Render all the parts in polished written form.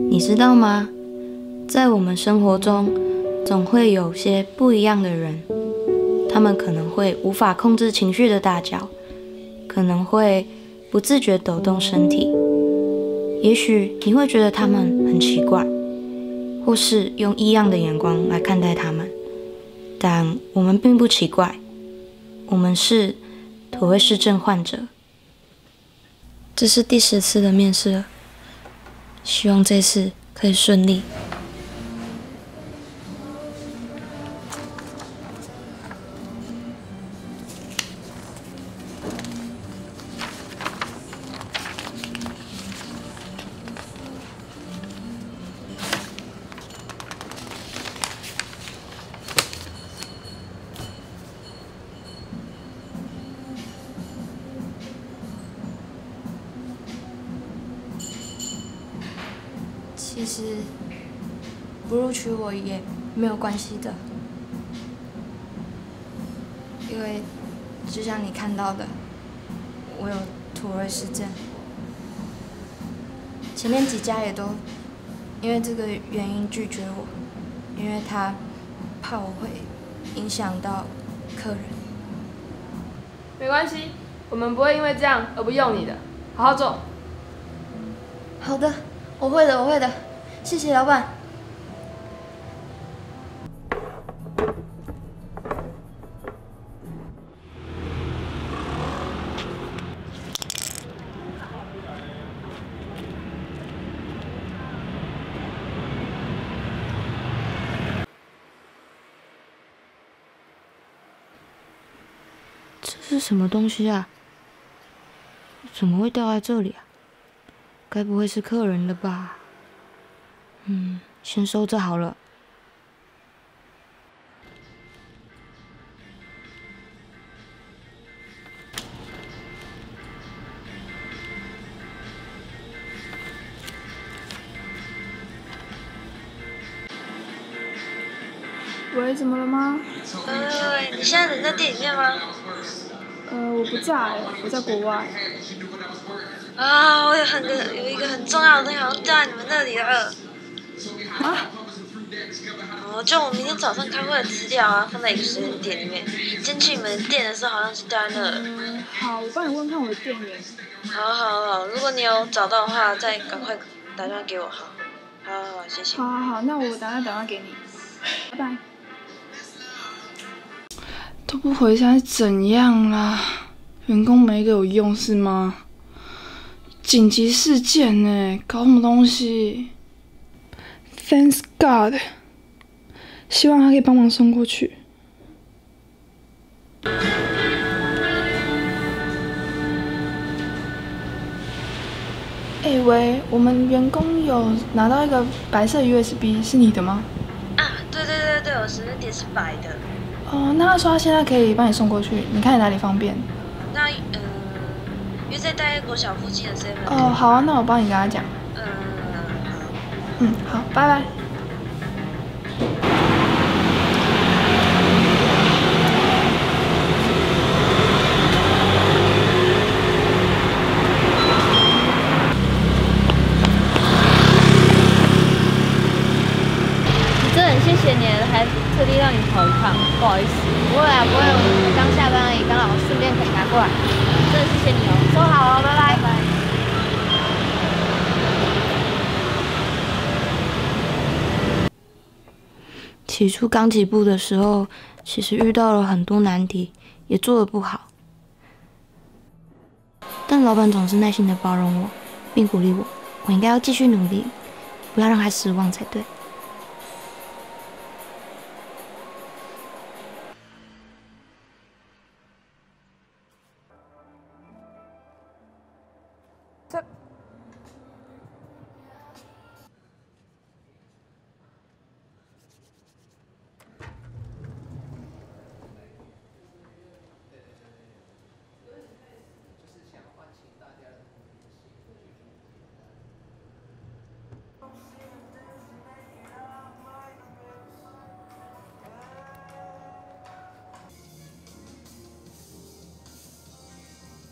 你知道吗？在我们生活中，总会有些不一样的人，他们可能会无法控制情绪的大叫，可能会不自觉抖动身体。也许你会觉得他们很奇怪，或是用异样的眼光来看待他们，但我们并不奇怪，我们是妥瑞氏症患者。这是第10次的面试了，希望这次可以顺利。其实不录取我也没有关系的，因为就像你看到的，我有妥瑞氏症。前面几家也都因为这个原因拒绝我，因为他怕我会影响到客人。 没关系，我们不会因为这样而不用你的，好好做。 好的，我会的，我会的，谢谢老板。这是什么东西啊？怎么会掉在这里啊？该不会是客人的吧？先收着好了。 喂，怎么了吗？ 你现在人在店里面吗？ 我不在，我在国外。 啊，我有一个很重要的东西好像掉在你们那里了。 啊？ 就我明天早上开会的资料啊，放在一个随身碟里面。进去你们店的时候好像是掉在那。 好，我帮你问看我的店员。 好，如果你有找到的话，再赶快打电话给我。好，谢谢。 好，那我等下打电话给你。拜拜。 都不回家是怎样啦？员工没给我用是吗？紧急事件呢，搞什么东西 ？Thanks God， 希望他可以帮忙送过去。喂，我们员工有拿到一个白色 USB， 是你的吗？ 啊，对，我随身碟是白的。 哦，那他说他现在可以帮你送过去，你看你哪里方便？ 那因为在大业国小附近的 7-Eleven。 哦，好啊，那我帮你跟他讲。好，拜拜。 真的很谢谢你，还特地让你跑一趟，不好意思。不会啊，不会，我刚下班而已，刚好顺便可以拿过来。真的谢谢你哦，收好了，拜拜。 起初刚起步的时候，其实遇到了很多难题，也做得不好。但老板总是耐心的包容我，并鼓励我应该要继续努力，不要让他失望才对。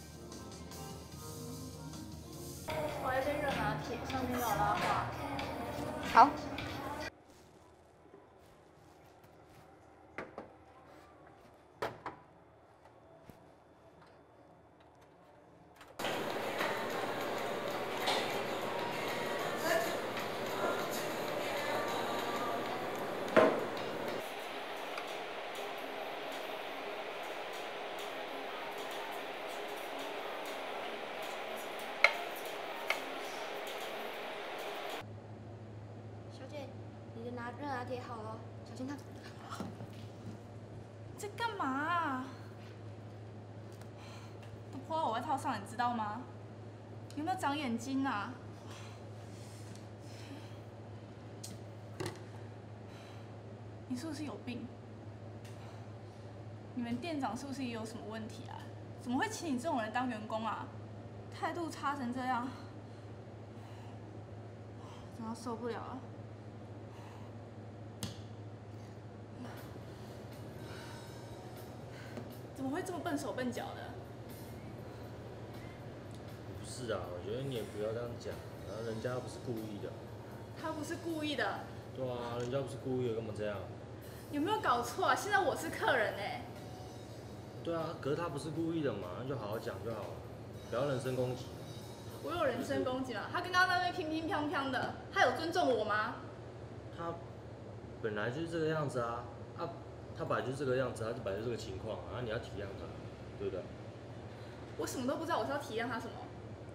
我要杯热拿铁，上面有拉花。 好。 小姐，你的热拿铁好了，小心烫。 在干嘛啊？都泼到我外套上，你知道吗？有没有长眼睛啊？你是不是有病？你们店长是不是也有什么问题啊？怎么会请你这种人当员工啊？态度差成这样，真的受不了了。怎么会这么笨手笨脚的？ 不是啊，我觉得你也不要这样讲，然后人家又不是故意的。 他不是故意的。 对啊，人家不是故意的，干嘛这样？ 有没有搞错啊？现在我是客人哎。 对啊，可是他不是故意的嘛，那就好好讲就好了，不要人身攻击。 我有人身攻击吗？他刚刚那边乒乒乓乓的，他有尊重我吗？ 他本来就是这个样子啊，他本来就是这个样子，他本来就是这个情况啊，你要体谅他，对不对？ 我什么都不知道，我是要体谅他什么？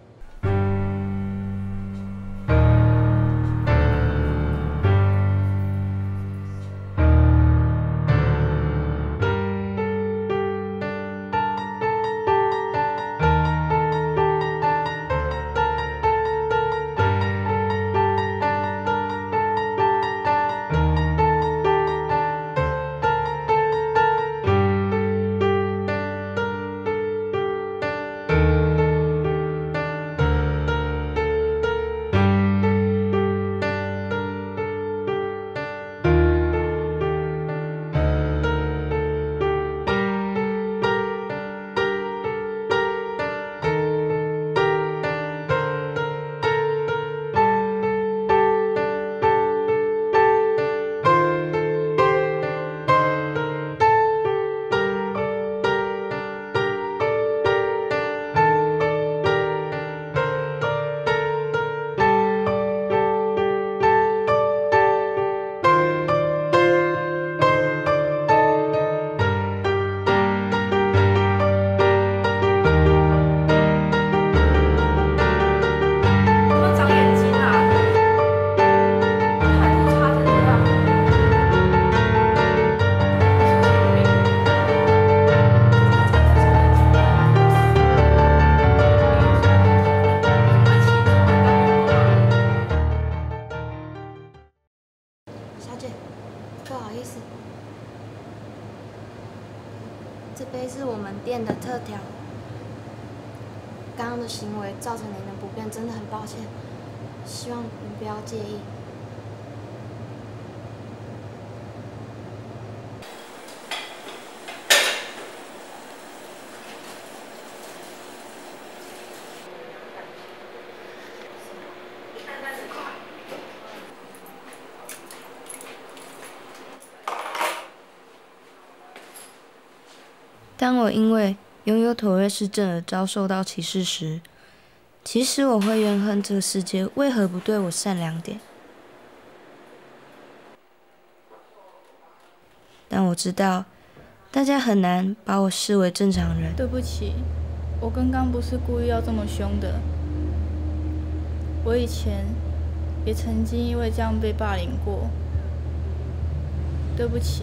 这杯是我们店的特调。刚刚的行为造成您的不便，真的很抱歉，希望您不要介意。当我因为拥有妥瑞氏症而遭受到歧视时，其实我会怨恨这个世界为何不对我善良点。但我知道，大家很难把我视为正常人。 对不起，我刚刚不是故意要这么凶的。我以前也曾经因为这样被霸凌过。对不起。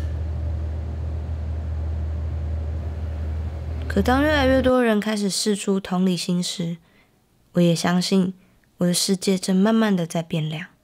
可当越来越多人开始释出同理心时，我也相信我的世界正慢慢的在变亮。